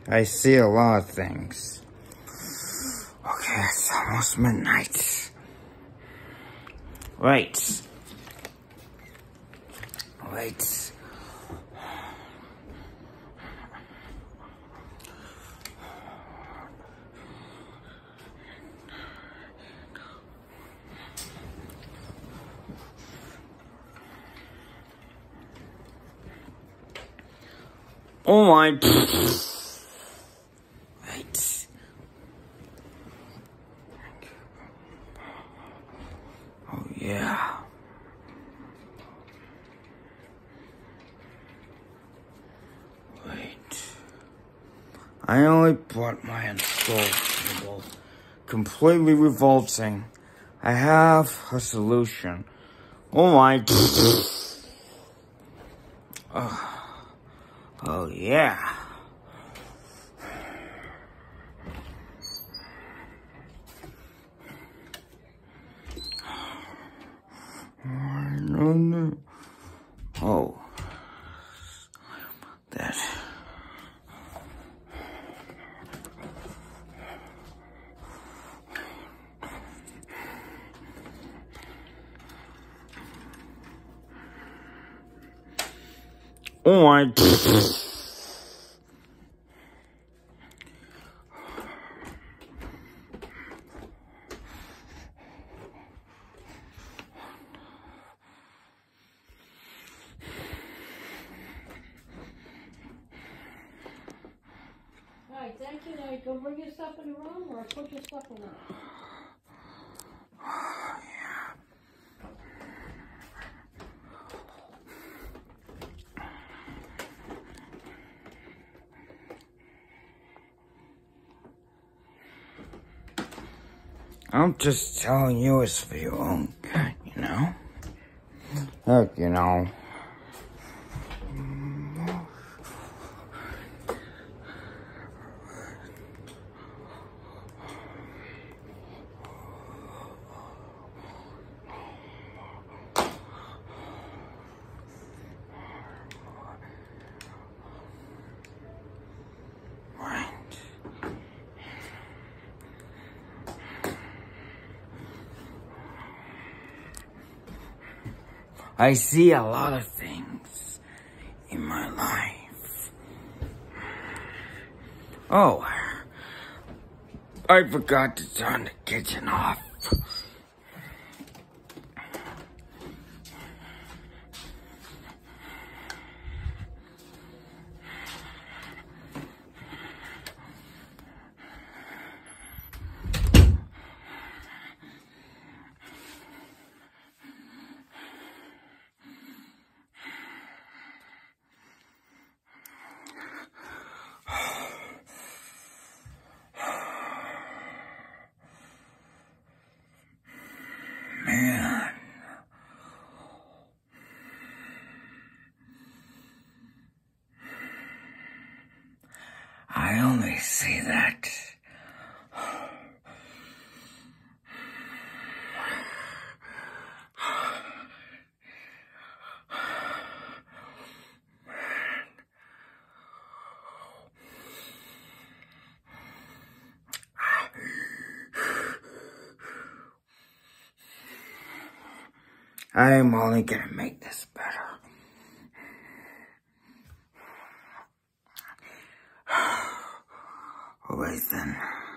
I see a lot of things. Okay, it's almost midnight. Wait. Oh my. Wait. Oh yeah. Wait. I only brought my install cable. Completely revolting. I have a solution. Oh my. Oh yeah. No. Oh. That. Oh my. Alright, thank you. Now you go bring your stuff in the room or put your stuff in there. I'm just telling you it's for your own good, you know? Look, you know. I see a lot of things in my life. Oh, I forgot to turn the kitchen off. Man. I only see that. I am only gonna make this better. Alright then.